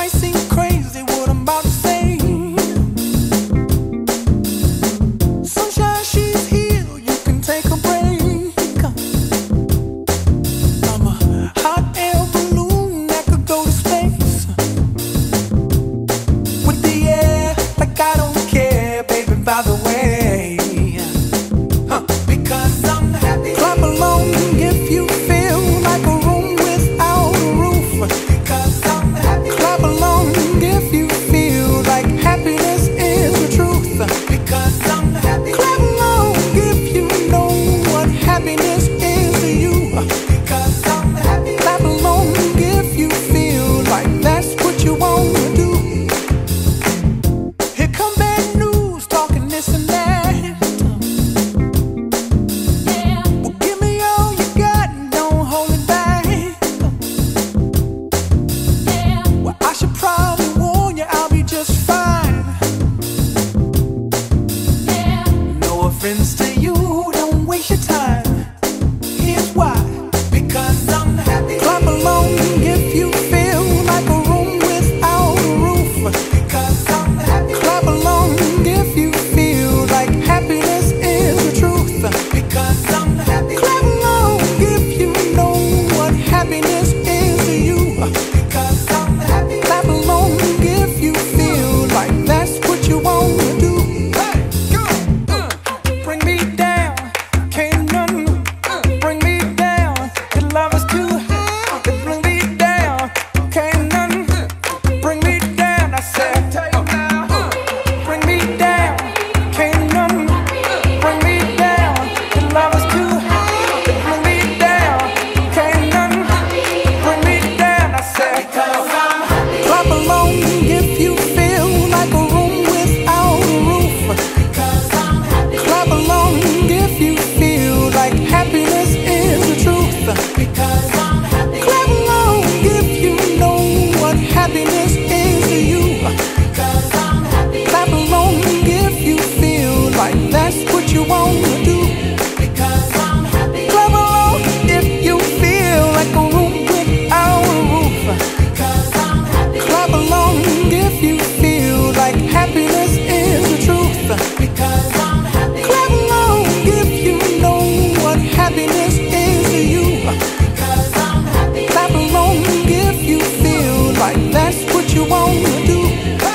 might seem crazy what I'm about to say. Sunshine, she's here, you can take a break. I'm a hot air balloon that could go to space with the air, like I don't care, baby, by the way. Because I'm happy. Clap along if you feel like a room without a roof. Because I'm happy. Clap along if you feel like happiness is the truth. Because I'm happy. Clap along if you know what happiness is to you. Because I'm happy. Clap along if you feel like that's what you want to do. Here come bad news, talking this and that. Friends to you, don't waste your time. Here's why. Because I'm happy. Clap along if you feel like a room without a roof. Because I'm happy. Clap along if you feel like happiness is the truth. Because I'm happy. Clap along if you know what happiness is to you. Because I'm happy. Clap along if you feel like that's what you want to do. Bring me down, can't none bring me down. Your love is too high. Bring me down, can't none bring me down. I said, bring me down, can't none bring me down. Your love is too high. Bring me down, can't none bring me down. I said, clap along if you feel like a room without a roof. Clap along if you feel like happiness is the truth. Because I'm happy. Clap along if you know what happiness is to you. Because I'm happy. Clap along if you feel like that's what you want to do. Because I'm happy. Clap along if you feel like a room without a roof. Because I'm happy. Clap along if you feel like happiness is the truth. Because I'm happy. Clap along if you know what happiness is to you. Because I'm happy. Clap along if you feel like that's what you want to do.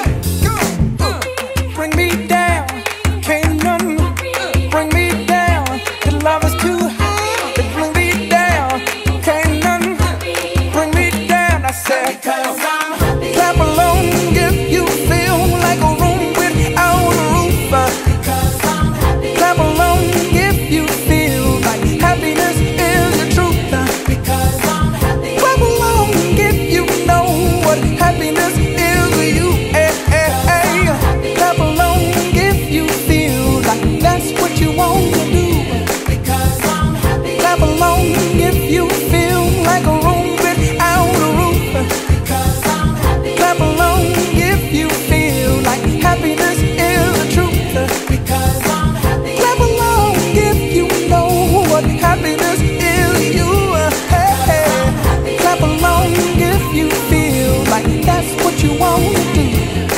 Bring me down, can't none bring me down. Your love is too high. Bring me down, can't none bring me down. I said, because I'm happy. Clap along if you feel like a room without a roof. Because I'm happy. Clap along if you feel like happiness is the truth. Because I'm happy. Clap along if you know what happiness is to you. Clap along if you feel like that's what you want to do. Because I'm happy. Clap along if you feel like a room without a roof. Because I'm happy. Clap along if you feel like happiness is the truth. Because I'm happy. Clap along if you know what happiness is to you. Clap along if you feel like that's what you want to do.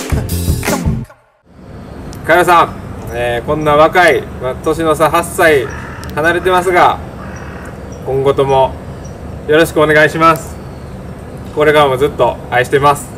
かよさん、こんな若い、年の差8歳離れてますが、今後ともよろしくお願いします。これからもずっと愛してます。